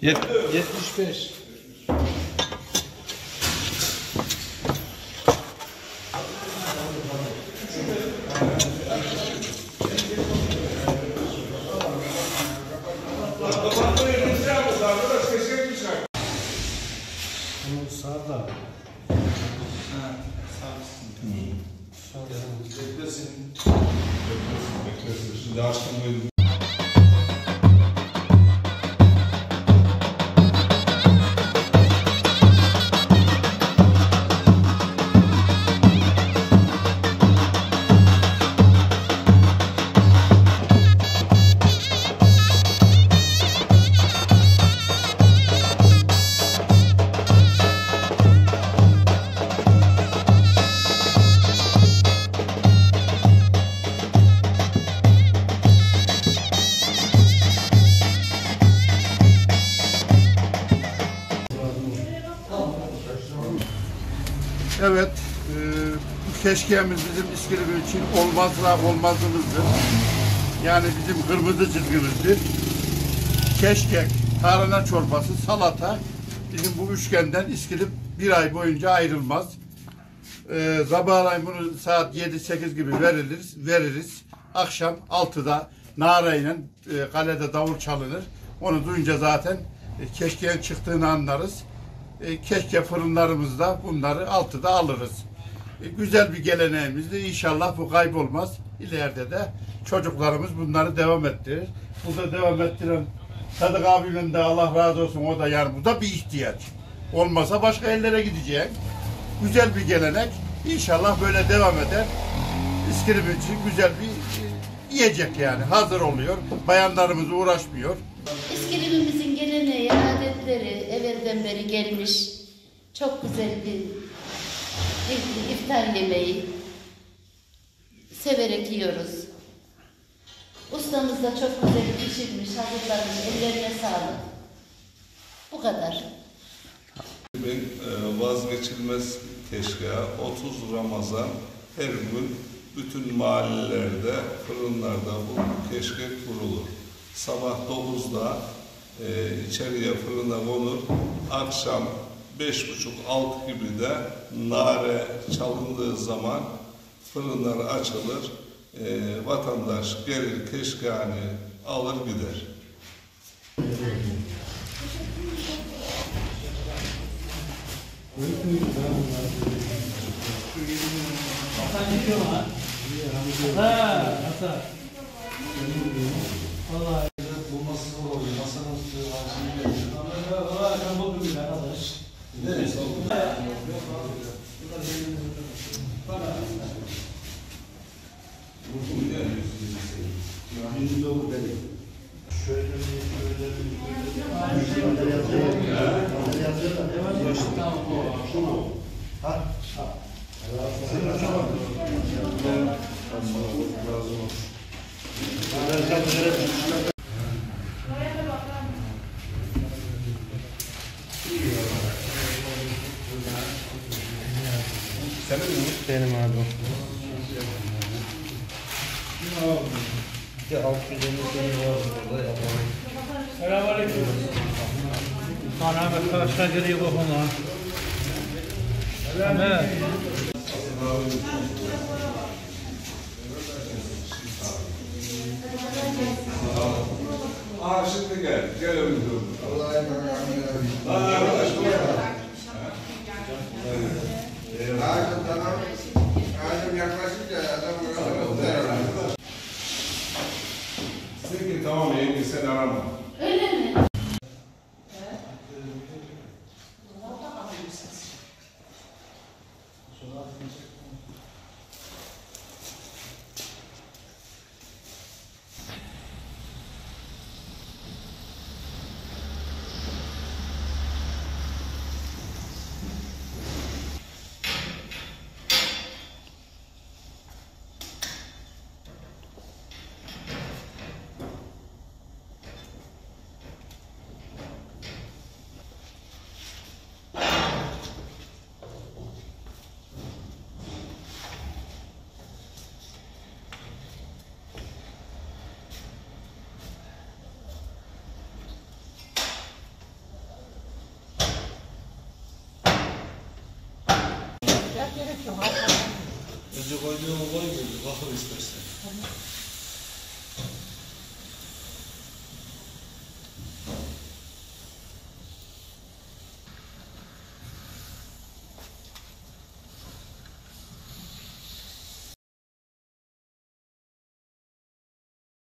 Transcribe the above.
75. Bunu sağda. Beklesin. Şimdi açtım böyle. Evet, bu keşkeğimiz bizim İskilip için olmazımızdır. Yani bizim kırmızı çizgimizdir. Keşkek, tarhana çorbası, salata bizim bu üçgenden İskilip bir ay boyunca ayrılmaz. Sabahleyin bunu saat 7-8 gibi veririz. Akşam 6'da nareyle kalede davul çalınır. Onu duyunca zaten keşkeğin çıktığını anlarız. Keşke fırınlarımızda bunları 6'da alırız. Güzel bir geleneğimizdir. İnşallah bu kaybolmaz. İleride de çocuklarımız bunları devam ettirir. Burada devam ettiren Sadık abinin de Allah razı olsun, o da yani bu da bir ihtiyaç. Olmasa başka ellere gidecek. Güzel bir gelenek. İnşallah böyle devam eder. İskilip için güzel bir yiyecek yani. Hazır oluyor. Bayanlarımız uğraşmıyor. İskilip'imizin geleneği, adetleri evvelden beri gelmiş. Çok güzel bir iftar yemeği. Severek yiyoruz. Ustamız da çok güzel pişirmiş, hazırlamış. Ellerine sağlık. Bu kadar. Vazgeçilmez keşke 30 Ramazan her gün bütün mahallelerde, fırınlarda bu keşkek kurulur. Sabah 9'da içeriye fırına konur. Akşam 5.30-6 gibi de nare çalındığı zaman fırınlar açılır. Vatandaş gelir keşkeğini alır gider. Vallahi bu masası oluyor. Masanın üstü ağzını buldum bir arkadaş. Neresi oldu? Benim abi. Ya 650 sene var burada yapalım. Selamünaleyküm. Bana bak aşağı geliyor bakma. Evet. Aa şimdi gel ömrüm. Allah'a emanet olun. Arkadaş Ağacım yaklaşınca adam böyle. Sevgili tamam yenge sen arama. Öyle mi? Önce koyduğum koy gibi bakır istersen.